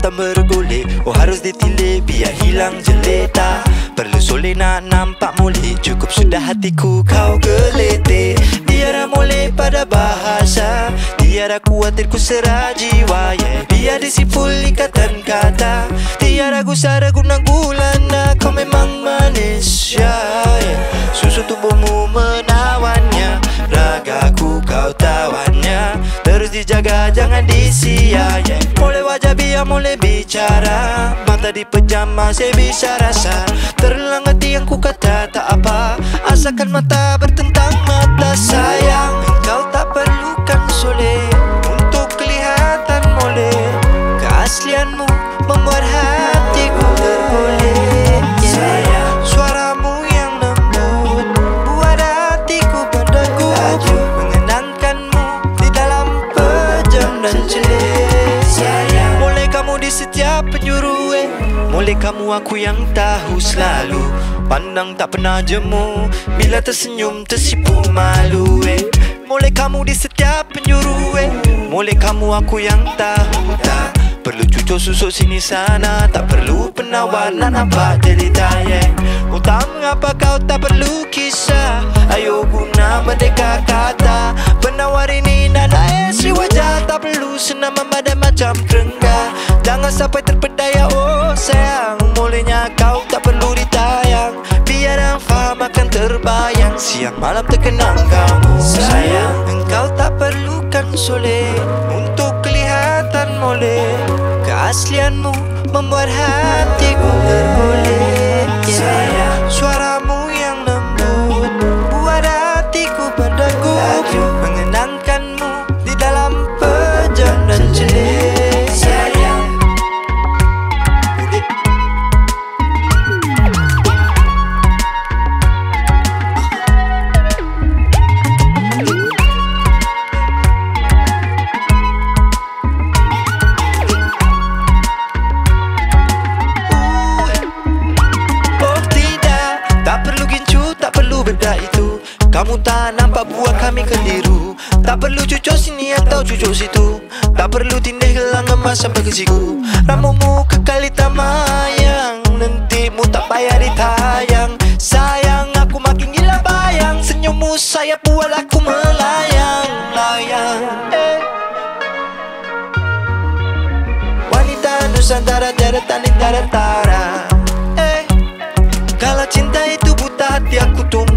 tak bergolek. Oh harus ditilik biar hilang jelita. Perlu soleh nak nampak molek. Cukup sudah hatiku kau geletek. Tiada molek pada bahasa, tiada khawatir ku serah jiwa, yeah. Biar disimpul ikatan kata, tiada gusara guna gulana. Kau memang manis, yeah. Susu tubuhmu menawannya, ragaku kau tawannya. Terus dijaga jangan disia, yeah. Mulai wajah biar mulai bicara, mata dipejam masih bisa rasa. Terlang hati yang ku kata tak apa, asalkan mata bertentang mata. Sayang, engkau tak perlukan soleh untuk kelihatan molek. Keaslianmu membuat hatiku tergolek, yeah. Sayang, suaramu yang lembut buat hatiku pada gugup. Mengenangkanmu di dalam pejam dan celik. Sayang, mulai kamu di setiap penjuru, mulai kamu aku yang tahu selalu. Pandang tak pernah jemu, bila tersenyum tersipu malu, Mulai kamu di setiap penjuru, mulai kamu aku yang tahu. Tak perlu cucuk susuk sini sana, tak perlu penawar nak nampak jelita, yeah. Oh tak mengapa kau tak perlu kisah, ayo guna merdeka kata. Penawar ini nak isi wajah, tak perlu senam memadan macam kerengga. Jangan sampai terpedaya, oh sayang. Mulainya kau tak perlu ditayang, biar yang faham akan terbayang. Siang malam terkenang kamu, sayang. Engkau tak perlukan soleh untuk kelihatan molek. Keaslianmu membuat hatiku tergolek, yeah. Sayang, suaramu yang lembut buat hatiku pada gugup. Mengenangkanmu di dalam pejam dan celik, sayang. Itu kamu tak nampak buat kami keliru. Tak perlu cucuk sini atau cucuk situ, tak perlu tindih gelang emas sampai ke siku. Rambutmu kekal hitam mayang, nantimu tak payah ditayang. Sayang, aku makin gila bayang, senyummu saya buat aku melayang-layang, Wanita Nusantara tiada tanding tiada tara, Kalau cinta itu buta hati aku tumbuh.